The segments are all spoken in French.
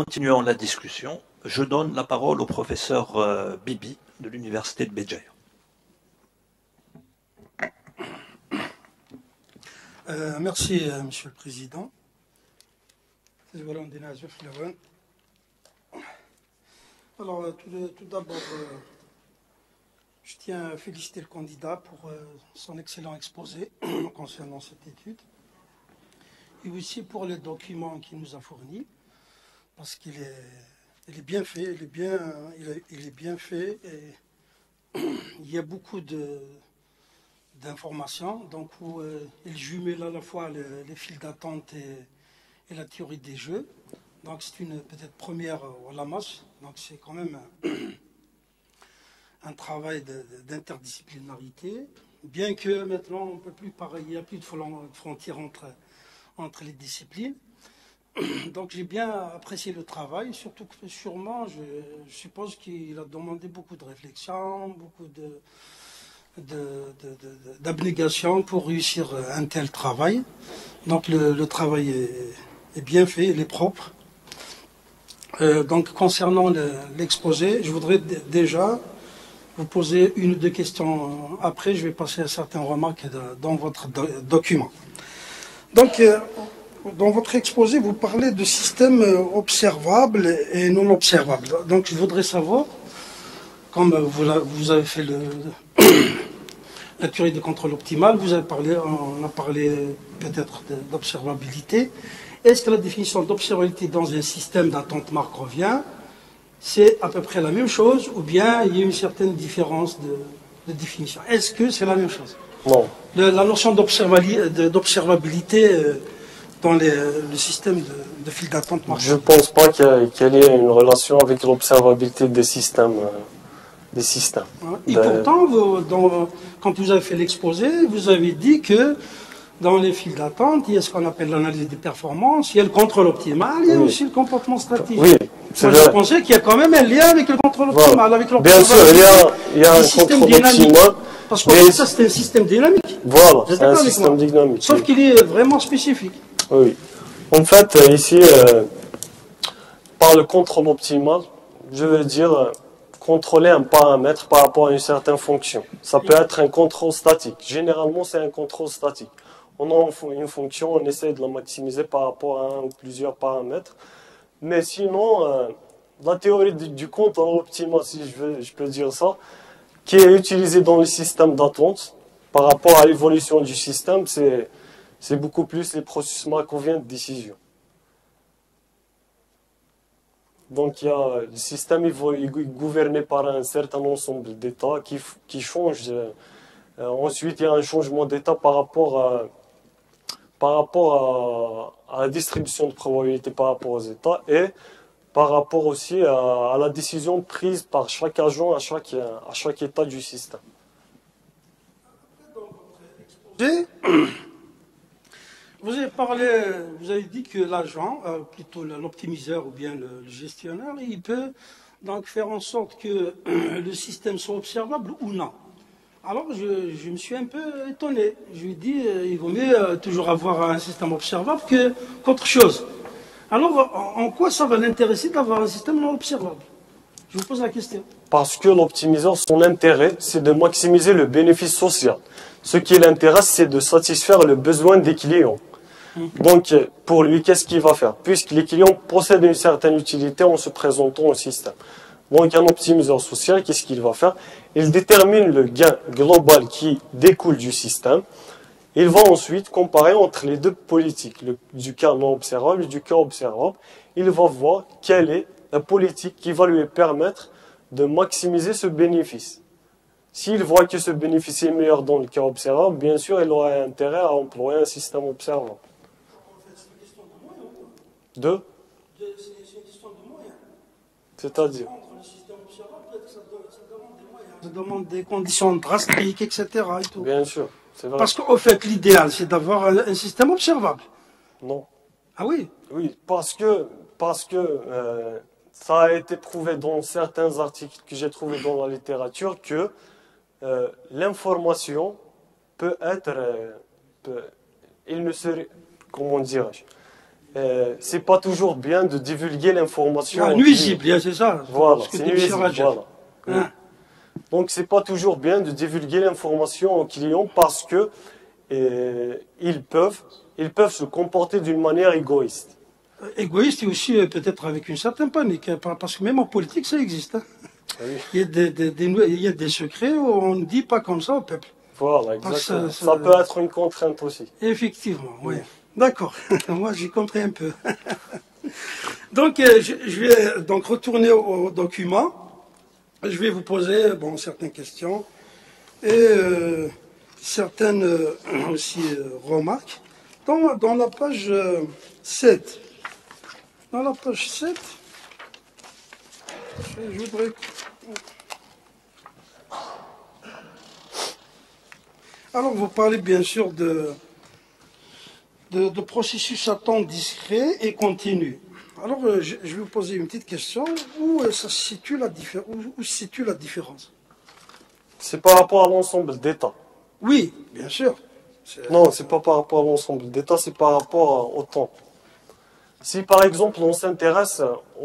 continuons la discussion. Je donne la parole au professeur Bibi de l'Université de Béjaïa. Merci, Monsieur le Président. Alors, tout d'abord, je tiens à féliciter le candidat pour son excellent exposé concernant cette étude et aussi pour les documents qu'il nous a fournis, parce qu'il est bien fait, il est bien fait et il y a beaucoup d'informations, donc où il jumelle à la fois les files d'attente et la théorie des jeux. Donc c'est une peut-être première à la masse, donc c'est quand même un travail d'interdisciplinarité, bien que maintenant on ne peut plus parler, il n'y a plus de frontières entre les disciplines. Donc j'ai bien apprécié le travail, surtout que sûrement, je suppose qu'il a demandé beaucoup de réflexion, beaucoup d'abnégation pour réussir un tel travail. Donc le travail est bien fait, il est propre. Donc concernant l'exposé, je voudrais déjà vous poser une ou deux questions. Après, je vais passer à certaines remarques dans votre document. Donc, dans votre exposé, vous parlez de systèmes observables et non observables. Donc, je voudrais savoir, comme vous avez fait la théorie de contrôle optimal, on a parlé peut-être d'observabilité. Est-ce que la définition d'observabilité dans un système d'attente Markovien, c'est à peu près la même chose, ou bien il y a une certaine différence de définition? Est-ce que c'est la même chose? Non. La notion d'observabilité dans le système de file d'attente Markovien. Je ne pense pas qu'il y ait une relation avec l'observabilité des systèmes. Et pourtant, quand vous avez fait l'exposé, vous avez dit que dans les files d'attente, il y a ce qu'on appelle l'analyse des performances, il y a le contrôle optimal, il y a aussi le comportement stratégique. Oui, moi, je pensais qu'il y a quand même un lien avec le contrôle optimal, avec bien sûr, il y a un contrôle optimal. Parce que ça, c'est un système dynamique. Voilà, c'est un système dynamique. Sauf qu'il est vraiment spécifique. Oui. En fait, ici, par le contrôle optimal, je veux dire contrôler un paramètre par rapport à une certaine fonction. Ça peut être un contrôle statique. Généralement, c'est un contrôle statique. On a une fonction, on essaie de la maximiser par rapport à un ou plusieurs paramètres. Mais sinon, la théorie du contrôle optimal, si je peux dire ça, qui est utilisée dans le système d'attente, par rapport à l'évolution du système, c'est beaucoup plus les processus markoviens de décision. Donc, le système est gouverné par un certain ensemble d'états qui changent. Ensuite, il y a un changement d'état par rapport à la distribution de probabilité par rapport aux états et par rapport aussi à la décision prise par chaque agent à chaque état du système. Vous avez dit que l'agent, plutôt l'optimiseur ou bien le gestionnaire, il peut donc faire en sorte que le système soit observable ou non. Alors je me suis un peu étonné. Je lui ai dit, il vaut mieux toujours avoir un système observable qu'autre chose. Alors en quoi ça va l'intéresser d'avoir un système non observable? Je vous pose la question. Parce que l'optimiseur, son intérêt, c'est de maximiser le bénéfice social. Ce qui l'intéresse, c'est de satisfaire le besoin des clients. Donc, pour lui, qu'est-ce qu'il va faire? Puisque les clients possèdent une certaine utilité en se présentant au système. Donc, un optimiseur social, qu'est-ce qu'il va faire? Il détermine le gain global qui découle du système. Il va ensuite comparer entre les deux politiques, du cas non observable et du cas observable. Il va voir quelle est la politique qui va lui permettre de maximiser ce bénéfice. S'il voit que ce bénéfice est meilleur dans le cas observable, bien sûr, il aura intérêt à employer un système observable. C'est une question de moyens. C'est-à-dire? Le système observable, peut-être que ça demande des moyens. Ça demande des conditions drastiques, etc. Et tout. Bien sûr, c'est vrai. Parce qu'au fait, l'idéal, c'est d'avoir un système observable. Non. Ah oui? Oui, parce que ça a été prouvé dans certains articles que j'ai trouvés dans la littérature que l'information peut être, il ne serait, comment dirais-je, c'est pas toujours bien de divulguer l'information. Ah, nuisible, c'est ça. Voilà, Parce que c'est des nuisible. Bchirajat. Voilà. Hein. Donc c'est pas toujours bien de divulguer l'information aux clients parce que ils peuvent se comporter d'une manière égoïste. Égoïste et aussi peut-être avec une certaine panique, hein, parce que même en politique ça existe. Hein. Oui. Il y a des secrets où on ne dit pas comme ça au peuple. Voilà, Parce que exactement. Ça peut être une contrainte aussi. Effectivement, oui. D'accord, moi j'ai compris un peu. Donc je vais donc retourner au document. Je vais vous poser certaines questions et certaines aussi remarques. Dans la page 7, dans la page 7, je voudrais... Alors, vous parlez bien sûr de processus à temps discret et continu. Alors, je vais vous poser une petite question. Où se situe la différence? C'est par rapport à l'ensemble d'États. Oui, bien sûr. Non, c'est pas par rapport à l'ensemble d'États, c'est par rapport au temps. Si par exemple on s'intéresse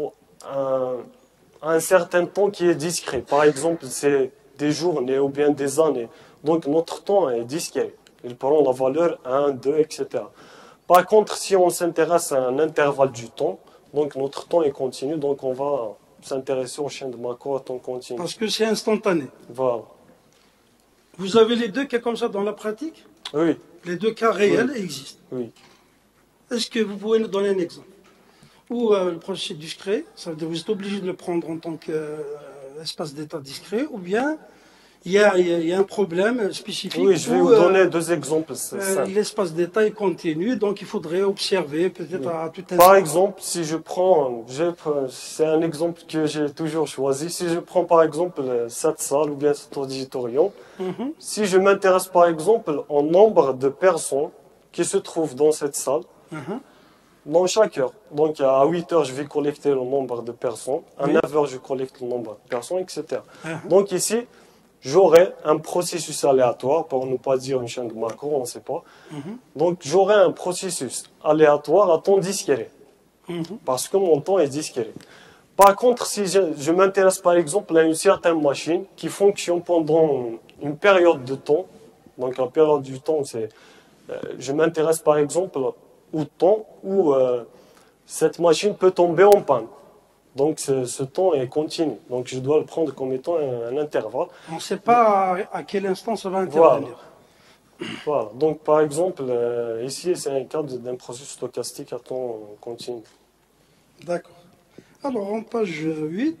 à un certain temps qui est discret, par exemple c'est des journées ou bien des années, donc notre temps est discret. Il prend la valeur 1, 2, etc. Par contre, si on s'intéresse à un intervalle du temps, donc notre temps est continu, donc on va s'intéresser au chaîne de Macro à temps continu. Parce que c'est instantané. Voilà. Vous avez les deux cas comme ça dans la pratique? Oui. Les deux cas réels existent. Oui. Est-ce que vous pouvez nous donner un exemple? Ou le processus discret, ça veut dire que vous êtes obligé de le prendre en tant qu'espace d'état discret, ou bien il y a un problème spécifique. Oui, je vais vous donner deux exemples. L'espace d'état est continu, donc il faudrait observer peut-être à tout instant. Par exemple, si je prends, c'est un exemple que j'ai toujours choisi, si je prends par exemple cette salle ou bien cet auditorium, si je m'intéresse par exemple au nombre de personnes qui se trouvent dans cette salle, dans chaque heure. Donc à 8 heures, je vais collecter le nombre de personnes, à 9 heures, je collecte le nombre de personnes, etc. Donc ici, j'aurai un processus aléatoire, pour ne pas dire une chaîne de macro, on ne sait pas. Donc j'aurai un processus aléatoire à temps discret, parce que mon temps est discret. Par contre, si je m'intéresse par exemple à une certaine machine qui fonctionne pendant une période de temps, donc la période du temps, c'est, je m'intéresse par exemple au temps où cette machine peut tomber en panne. Donc ce temps est continu. Donc je dois le prendre comme étant un intervalle. On ne sait pas à quel instant ça va intervenir. Voilà. Donc par exemple, ici c'est un cas d'un processus stochastique à temps continu. D'accord. Alors en page 8,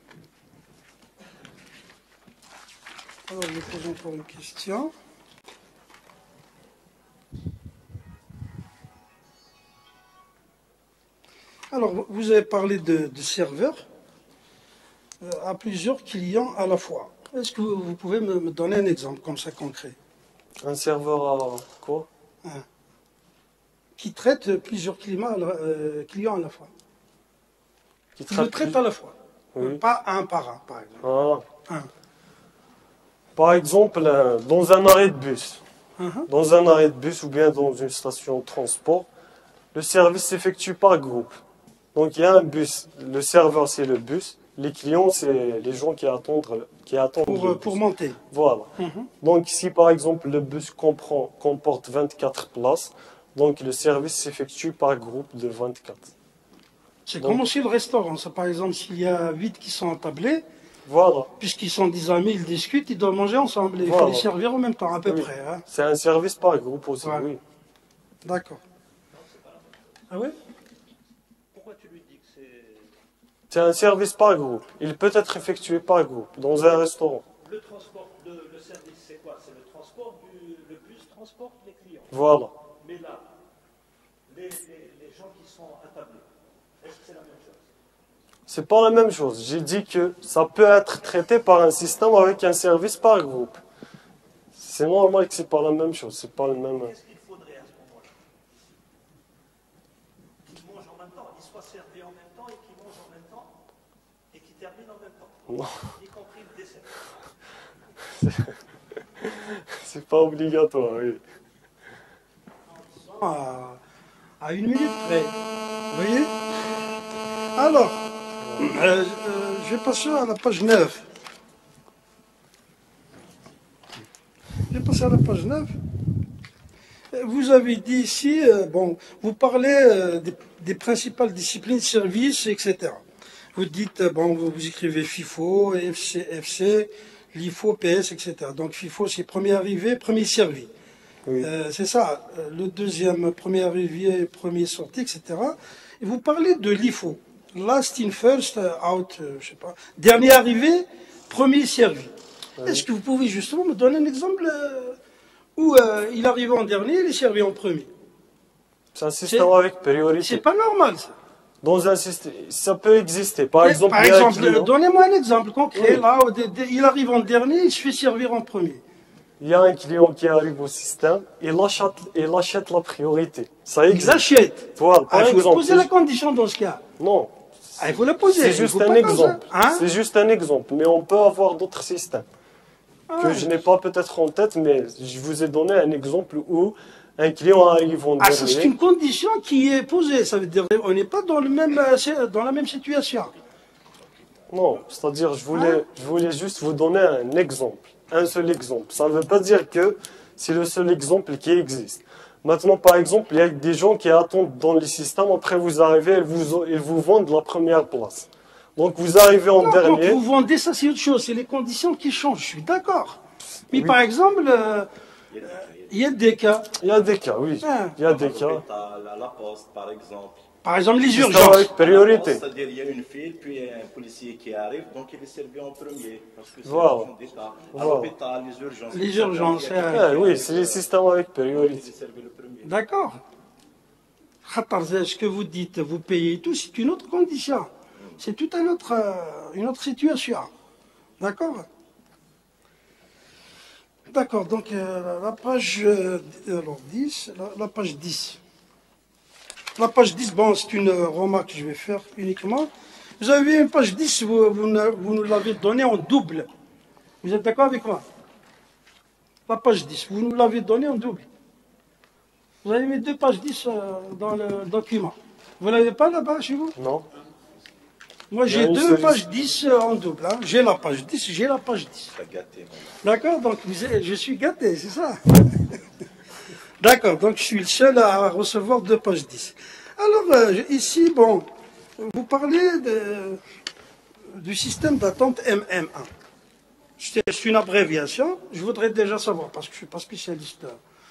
alors je pose encore une question. Alors, vous avez parlé de serveurs à plusieurs clients à la fois. Est-ce que vous pouvez me donner un exemple comme ça concret? Un serveur à quoi? Qui traite plusieurs clients à la fois. Qui le traite à la fois. Oui. Pas un par un, par exemple. Par exemple, dans un arrêt de bus. Dans un arrêt de bus ou bien dans une station de transport, le service s'effectue par groupe. Donc il y a un bus, le serveur c'est le bus, les clients c'est les gens qui attendent pour monter. Voilà. Donc si par exemple le bus comporte 24 places, donc le service s'effectue par groupe de 24. C'est comme aussi le restaurant. Ça, par exemple, s'il y a 8 qui sont attablés, voilà. Puisqu'ils sont 10 amis, ils discutent, ils doivent manger ensemble. Il faut les servir en même temps, à peu près. Hein. C'est un service par groupe aussi, oui. D'accord. Ah oui? C'est un service par groupe. Il peut être effectué par groupe, dans un restaurant. Le transport, le service, c'est quoi? C'est le transport le bus transporte les clients. Voilà. Mais là, les gens qui sont attablés, est-ce que c'est la même chose? C'est pas la même chose. J'ai dit que ça peut être traité par un système avec un service par groupe. C'est normal que c'est pas la même chose. C'est pas le même. Qu'est-ce qu'il faudrait à ce moment-là? Qu'ils mangent en même temps, qu'ils soient servis en même temps et qu'ils mangent en même temps et qu'ils terminent en même temps. Non. Y compris le dessert. C'est pas obligatoire, oui. À une minute près. Vous voyez? Alors, je vais passer à la page 9. Je vais passer à la page 9. Vous avez dit ici, bon, vous parlez des principales disciplines, services, etc. Vous dites, bon, vous écrivez FIFO, FC, LIFO, PS, etc. Donc FIFO, c'est premier arrivé, premier servi. Oui. C'est ça. Le deuxième, premier arrivé, premier sorti, etc. Et vous parlez de LIFO. Last in, first out, je sais pas. Dernier arrivé, premier servi. Oui. Est-ce que vous pouvez justement me donner un exemple où il arrive en dernier, il est servi en premier? C'est un système avec priorité. C'est pas normal, ça. Dans un système, ça peut exister. Par exemple, donnez-moi un exemple concret. Oui. Là, il arrive en dernier, il se fait servir en premier. Il y a un client qui arrive au système, il achète la priorité. Ça existe. Il achète. Voilà, il faut poser la condition dans ce cas. Non. Il faut la poser. C'est juste un exemple. Hein? C'est juste un exemple. Mais on peut avoir d'autres systèmes que je n'ai pas peut-être en tête, mais je vous ai donné un exemple où un client arrive en dernier. C'est une condition qui est posée. Ça veut dire qu'on n'est pas dans la même situation. Non, c'est-à-dire je voulais juste vous donner un exemple. Un seul exemple. Ça ne veut pas dire que c'est le seul exemple qui existe. Maintenant, par exemple, il y a des gens qui attendent dans les systèmes, après vous arrivez, ils vous vendent la première place. Donc vous arrivez en dernier. Quand vous vendez, ça c'est autre chose, c'est les conditions qui changent, je suis d'accord. Mais oui. Par exemple, il y a des cas. Il y a des cas, oui. Il y a des cas. La poste, par exemple. Par exemple, les urgences. Avec priorité. C'est-à-dire, il y a une file, puis il y a un policier qui arrive, donc il est servi en premier. Parce que c'est voilà. des cas. À l'hôpital, les urgences. Les urgences, oui, c'est les systèmes avec priorité. D'accord. Ce que vous dites, vous payez tout, c'est une autre condition. C'est toute une autre situation. D'accord? D'accord, donc la page 10, la page 10. La page 10, bon, c'est une remarque que je vais faire uniquement. Vous avez une page 10, vous nous l'avez donnée en double. Vous êtes d'accord avec moi? La page 10, vous nous l'avez donnée en double. Vous avez mis 2 pages 10 dans le document. Vous ne l'avez pas là-bas chez vous? Non. Moi, j'ai 2 pages 10 en double. Hein. J'ai la page 10, j'ai la page 10. D'accord, donc je suis gâté, c'est ça. D'accord, donc je suis le seul à recevoir 2 pages 10. Alors, ici, bon, vous parlez du système d'attente MM1. C'est une abréviation. Je voudrais déjà savoir, parce que je ne suis pas spécialiste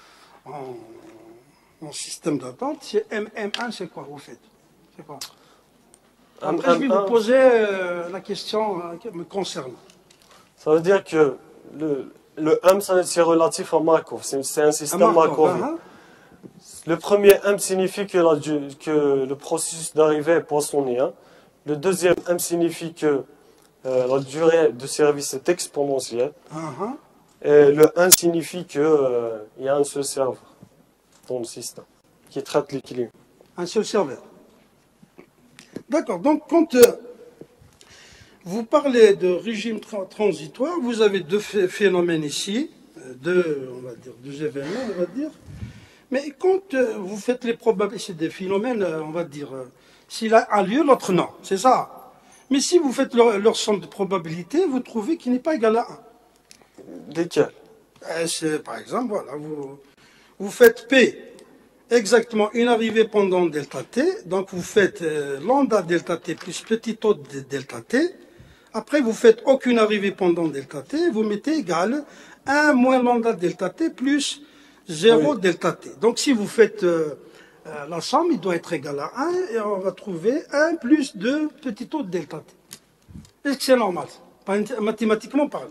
en système d'attente. C'est MM1, c'est quoi, vous faites? C'est quoi? Après, je vais vous poser la question me concernant. Ça veut dire que le M, c'est relatif à Markov. C'est un système Markovien. Le premier M signifie que le processus d'arrivée est poissonien. Le deuxième M signifie que la durée de service est exponentielle. Et le 1 signifie qu'il y a un seul serveur dans le système qui traite les clients. Un seul serveur. D'accord, donc quand vous parlez de régime transitoire, vous avez 2 phénomènes ici, on va dire, 2 événements, on va dire. Mais quand vous faites les probabilités, c'est des phénomènes, on va dire, s'il a un lieu, l'autre non, c'est ça. Mais si vous faites leur somme de probabilités, vous trouvez qu'il n'est pas égal à 1. Desquels? Par exemple, voilà, vous faites P. Exactement, une arrivée pendant delta t, donc vous faites lambda delta t plus petit o de delta t. Après, vous faites aucune arrivée pendant delta t, vous mettez égal 1 moins lambda delta t plus 0 delta t. Donc si vous faites la somme, il doit être égal à 1 et on va trouver 1 plus 2 petit o de delta t. Est-ce que c'est normal, mathématiquement parlant?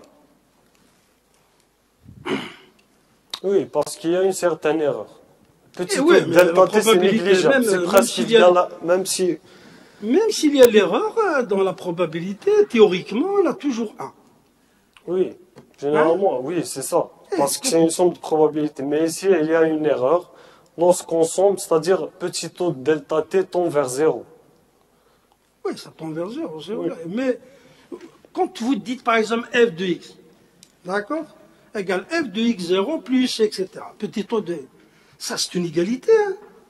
Oui, parce qu'il y a une certaine erreur. Petit delta t, c'est négligeable. C'est presque égal à... Même s'il y a l'erreur, dans la probabilité, théoriquement, on a toujours 1. Oui, généralement, oui, c'est ça. Parce que c'est une somme de probabilité. Mais ici, il y a une erreur. Lorsqu'on somme, c'est-à-dire petit taux de delta t tend vers 0. Oui, ça tend vers 0, c'est vrai. Mais quand vous dites, par exemple, f de x, d'accord, égale f de x0 plus, etc. Petit taux de... Ça, c'est une égalité. Hein.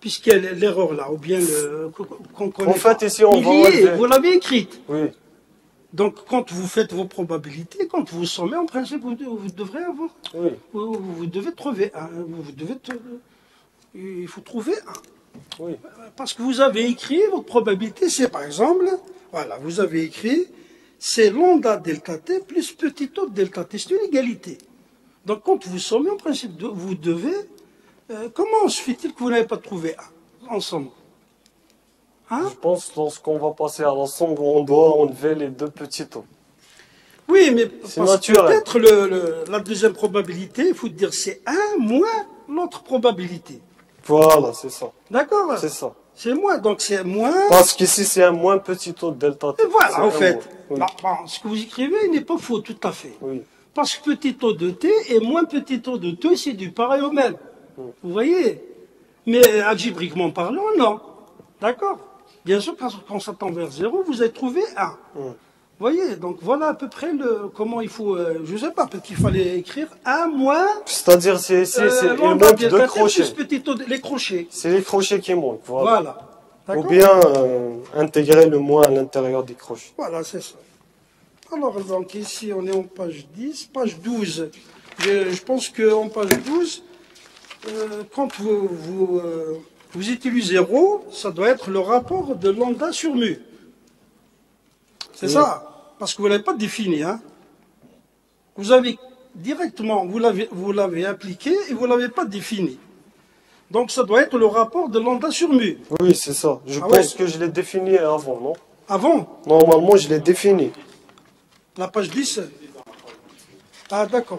puisqu'il y a l'erreur là, ou bien qu'on connaît En fait, pas. ici, on Il va y est, enlever. vous l'avez écrite. Oui, Donc, quand vous faites vos probabilités, quand vous sommez, en principe, vous devrez avoir, oui. vous devez trouver un, il faut trouver un. Oui. Parce que vous avez écrit, votre probabilité, c'est par exemple, voilà, vous avez écrit, c'est lambda delta t plus petit o delta t, c'est une égalité. Donc, quand vous sommez, en principe, vous devez, comment se fait-il que vous n'avez pas trouvé un, en somme? Hein? Je pense que lorsqu'on va passer à la somme, on doit enlever les deux petits taux. Oui, mais C'est parce que naturel. peut-être la deuxième probabilité, il faut dire c'est 1 moins l'autre probabilité. Voilà, c'est ça. D'accord? C'est ça. C'est moins, donc c'est moins. Parce qu'ici, c'est un moins petit taux de delta t. Et voilà, C'est en un fait. moins. Oui. Bon, ce que vous écrivez n'est pas faux, tout à fait. Oui. Parce que petit taux de t et moins petit taux de t, c'est du pareil au même. Vous voyez? Mais algébriquement parlant, non. D'accord? Bien sûr, quand on s'attend vers 0, vous avez trouvé 1. Vous voyez? Donc voilà à peu près comment il faut. Je ne sais pas, peut-être qu'il fallait écrire 1 moins. C'est-à-dire, c'est il lambda manque delta deux t crochets. plus petit taux les crochets. C'est les crochets qui manquent. Voilà. Voilà. Ou D'accord? bien intégrer le moins à l'intérieur des crochets. Voilà, c'est ça. Alors, donc ici, on est en page 10, page 12. Je pense qu'en page 12, quand vous utilisez ρ, ça doit être le rapport de lambda sur mu. C'est Oui. ça. Parce que vous ne l'avez pas défini. Hein. Vous avez directement, vous l'avez appliqué et vous ne l'avez pas défini. Donc, ça doit être le rapport de lambda sur mu. Oui, c'est ça. Je Ah pense ouais. que je l'ai défini avant, non? Avant, Normalement, je l'ai défini. la page 10. Ah, d'accord.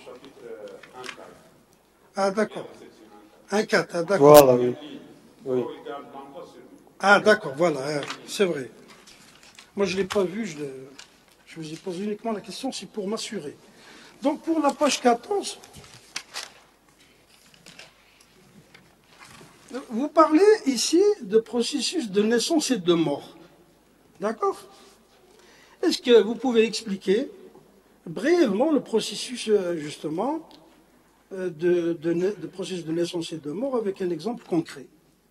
Ah, d'accord. 1,4, ah, d'accord. Voilà, oui. Oui. Ah, d'accord, voilà, c'est vrai. Moi, je ne l'ai pas vu, je vous ai posé uniquement la question, c'est pour m'assurer. Donc, pour la page 14, vous parlez ici de processus de naissance et de mort. D'accord? Est-ce que vous pouvez expliquer brièvement le processus, justement, de processus de naissance et de mort avec un exemple concret?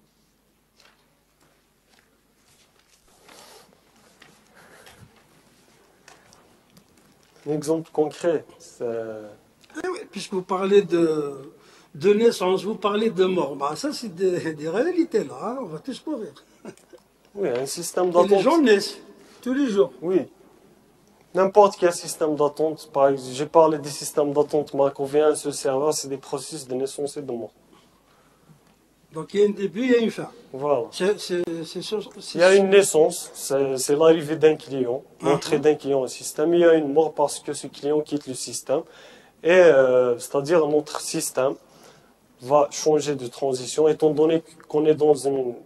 Un exemple concret. Eh oui, puisque vous parlez de naissance, vous parlez de mort. Bah, ça, c'est des réalités, là. Hein, on va tous mourir. Oui, un système Et les gens d'attente. naissent tous les jours. Oui. N'importe quel système d'attente. Par exemple, j'ai parlé des systèmes d'attente, mais quand vient ce serveur, c'est des processus de naissance et de mort. Donc, il y a un début, il y a une fin. Voilà. Il Il y a une naissance, c'est l'arrivée d'un client, l'entrée d'un client au système. Il y a une mort parce que ce client quitte le système. Et c'est-à-dire notre système va changer de transition, étant donné qu'on est dans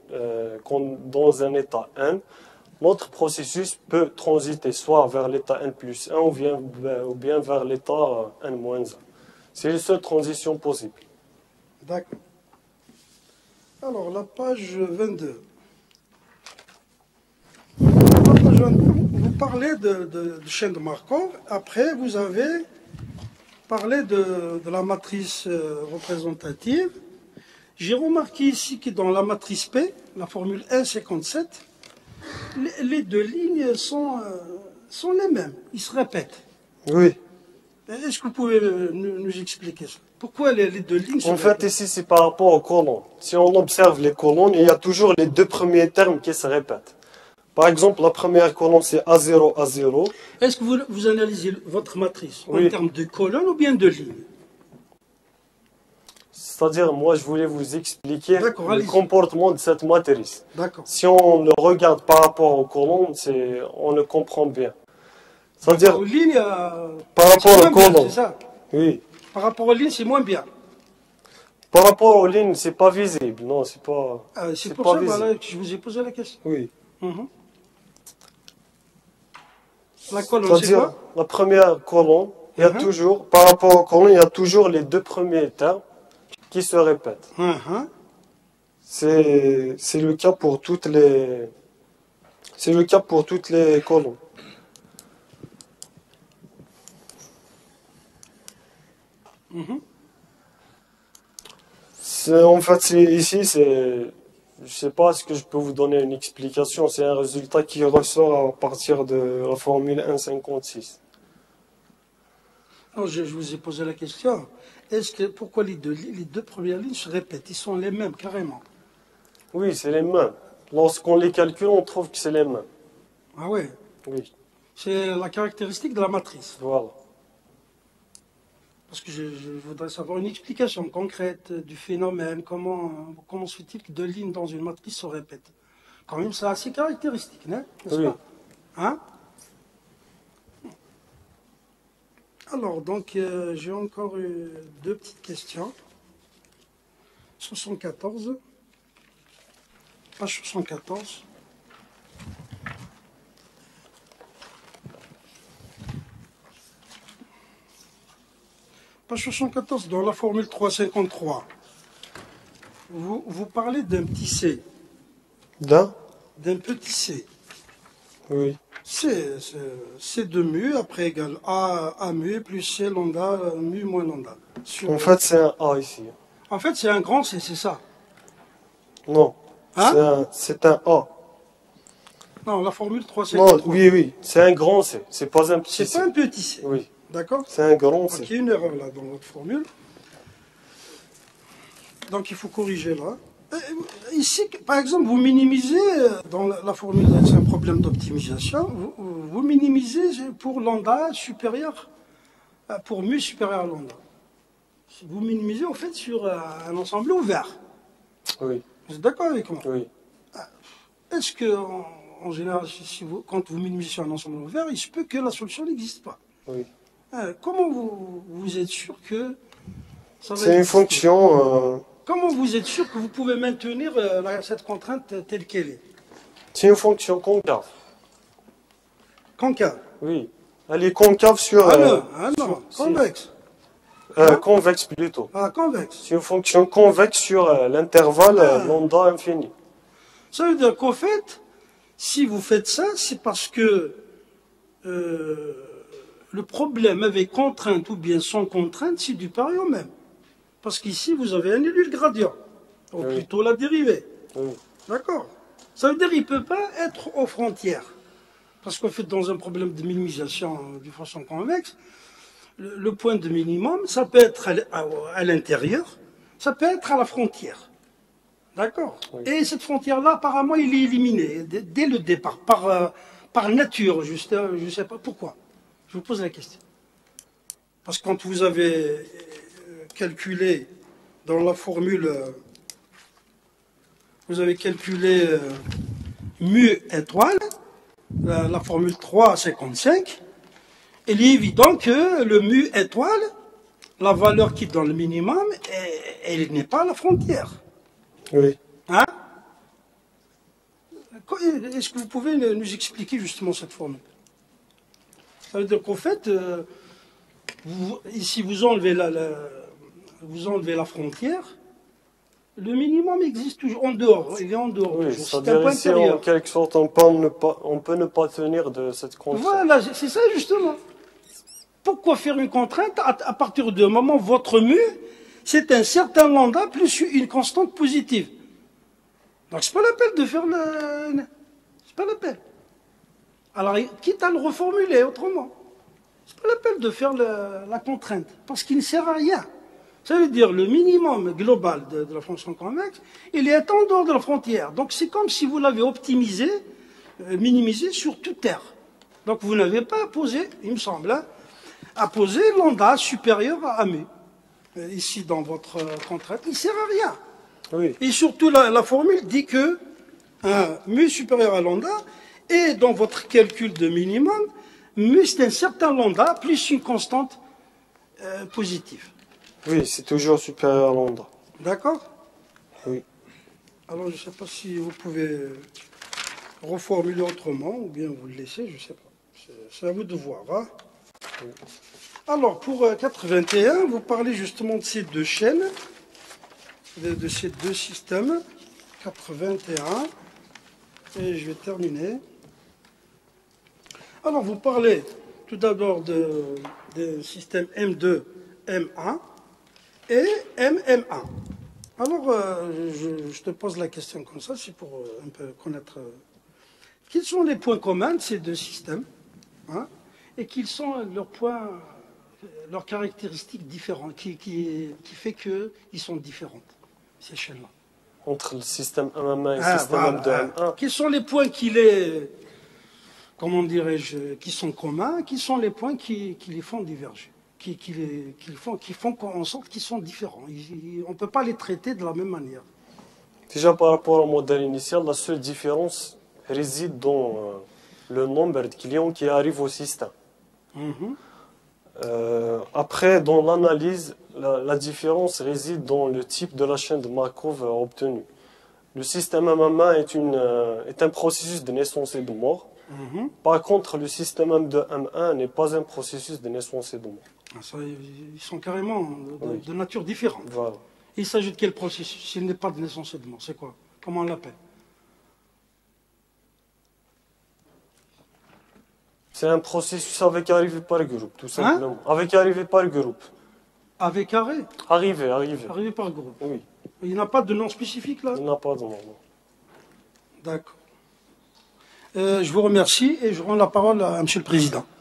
un état N. Notre processus peut transiter soit vers l'état N plus 1 ou bien vers l'état N moins 1. C'est la seule transition possible. D'accord. Alors, la page 22. La page 22, vous parlez de chaîne de Markov. Après, vous avez parlé de la matrice représentative. J'ai remarqué ici que dans la matrice P, la formule 1,57, les deux lignes sont les mêmes. Ils se répètent. Oui. Est-ce que vous pouvez nous expliquer ça? Pourquoi les deux lignes se En fait, répètent? ici, c'est par rapport aux colonnes. Si on observe les colonnes, il y a toujours les deux premiers termes qui se répètent. Par exemple, la première colonne, c'est A0, A0. Est-ce que vous analysez votre matrice en Oui. termes de colonnes ou bien de lignes? C'est-à-dire, moi, je voulais vous expliquer D'accord, le allez-y. comportement de cette matrice. D'accord. Si on le regarde par rapport aux colonnes, on le comprend bien. C'est-à-dire, Aux lignes, par c'est rapport moins aux bien, colonnes, c'est ça. oui. Par rapport aux lignes, c'est moins bien. Par rapport aux lignes, c'est pas visible. Non, c'est pas. C'est pour pas ça visible. voilà, que je vous ai posé la question. Oui. Mhm. La colonne, c'est C'est-à-dire, quoi? la première colonne, il y a Mhm. toujours, par rapport aux colonnes, il y a toujours les deux premiers termes qui se répètent. Mhm. C'est le cas pour toutes les colonnes. Mhm. En fait, ici, c'est Je ne sais pas ce que je peux vous donner une explication. C'est un résultat qui ressort à partir de la formule 1,56. Non, je vous ai posé la question. Pourquoi les deux premières lignes se répètent? Ils sont les mêmes, carrément. Oui, c'est les mêmes. Lorsqu'on les calcule, on trouve que c'est les mêmes. Ah ouais. Oui, C'est la caractéristique de la matrice. voilà. Parce que je voudrais savoir une explication concrète du phénomène. Comment se fait-il que deux lignes dans une matrice se répètent? Quand même, c'est assez caractéristique, n'est-ce Oui. pas? Hein? Alors, donc, j'ai encore deux petites questions. 74. Page 74. Page 74, dans la formule 353, vous parlez d'un petit c. D'un? D'un petit c. Oui. C de mu, après égale A mu, plus C lambda, mu moins lambda. En fait, c'est un A ici. En fait, c'est un grand C, c'est ça. Non. Hein? C'est un A. Non, la formule Non, 353. oui. C'est un grand C. C'est pas un petit C'est C. pas un petit c. Oui. D'accord? C'est un grand Donc, C. il y a une erreur là dans votre formule. Donc, il faut corriger là. Ici, par exemple, vous minimisez, dans la formule, c'est un problème d'optimisation, vous minimisez pour lambda supérieur, pour mu supérieur à lambda. Vous minimisez en fait sur un ensemble ouvert. Oui. Vous êtes d'accord avec moi? Oui. Est-ce que, en général, quand vous minimisez sur un ensemble ouvert, il se peut que la solution n'existe pas? Oui. Comment vous êtes sûr que ça va C'est une exister? fonction. Comment vous êtes sûr que vous pouvez maintenir cette contrainte telle qu'elle est? C'est une fonction concave. Concave. Oui. Elle est concave sur. Non, convexe. Convexe plutôt. Ah, convexe. C'est une fonction convexe sur l'intervalle lambda infini. Ça veut dire qu'au fait, si vous faites ça, c'est parce que le problème avec contrainte ou bien sans contrainte, c'est du pareil au même. Parce qu'ici, vous avez annulé le gradient, ou Oui. plutôt la dérivée. Oui. D'accord? Ça veut dire qu'il ne peut pas être aux frontières. Parce qu'en fait, dans un problème de minimisation de façon convexe, le point de minimum, ça peut être à l'intérieur, ça peut être à la frontière. D'accord? Oui. Et cette frontière-là, apparemment, il est éliminé dès le départ, par nature, juste, je ne sais pas pourquoi. Je vous pose la question. Parce que quand vous avez calculé dans la formule, vous avez calculé mu étoile, la formule 3,55, il est évident que le mu étoile, la valeur qui est dans le minimum, elle n'est pas à la frontière. Oui. Hein? Est-ce que vous pouvez nous expliquer justement cette formule? Ça veut dire qu'au fait, ici vous enlevez la frontière, le minimum existe toujours en dehors, il est en dehors. Oui, toujours. C'est un c'est-à-dire point ici, en intérieur. quelque sorte, on peut ne pas tenir de cette contrainte. Voilà, c'est ça justement. Pourquoi faire une contrainte à partir du moment où votre mu, c'est un certain lambda plus une constante positive. Donc c'est pas la peine de faire le... C'est pas la peine. Alors, quitte à le reformuler autrement. C'est pas la peine de faire la contrainte, parce qu'il ne sert à rien. Ça veut dire le minimum global de la fonction convexe, il est en dehors de la frontière. Donc c'est comme si vous l'avez optimisé, minimisé sur toute terre. Donc vous n'avez pas à poser, il me semble, hein, à poser lambda supérieur à mu. Ici dans votre contrainte, il ne sert à rien. Oui. Et surtout la formule dit que un mu supérieur à lambda, et dans votre calcul de minimum, mu c'est un certain lambda plus une constante positive. Oui, c'est toujours supérieur à lambda. D'accord? Oui. Alors je ne sais pas si vous pouvez reformuler autrement ou bien vous le laissez, je ne sais pas. C'est à vous de voir. Hein? Oui. Alors pour 81, vous parlez justement de ces deux chaînes, de ces deux systèmes. 81. Et je vais terminer. Alors vous parlez tout d'abord des systèmes M2, M1 et MMA. Alors, je te pose la question comme ça, c'est pour un peu connaître quels sont les points communs de ces deux systèmes, hein, et quels sont leurs points, leurs caractéristiques différentes, qui fait qu'ils sont différentes, ces chaînes-là. Entre le système MMA et le système M2M1. Quels sont les points comment dirais-je, qui sont communs, qui sont les points qui les font diverger, qui font en sorte qu'ils sont différents. On ne peut pas les traiter de la même manière. Déjà par rapport au modèle initial, la seule différence réside dans le nombre de clients qui arrivent au système. Après, dans l'analyse, la différence réside dans le type de la chaîne de Markov obtenue. Le système MMA est un processus de naissance et de mort. Par contre, le système M2M1 n'est pas un processus de naissance et de mort. Ça, ils sont carrément de nature différente. Voilà. Il s'agit de quel processus? S'il n'est pas de naissance et de mort, c'est quoi? Comment on l'appelle? C'est un processus avec arrivée par groupe, tout simplement. Avec arrivée par groupe. Avec arrêt? Arrivée. Arrivé par groupe. Oui. Il n'a pas de nom spécifique là? Il n'a pas de nom. D'accord. Je vous remercie et je rends la parole à M. le Président.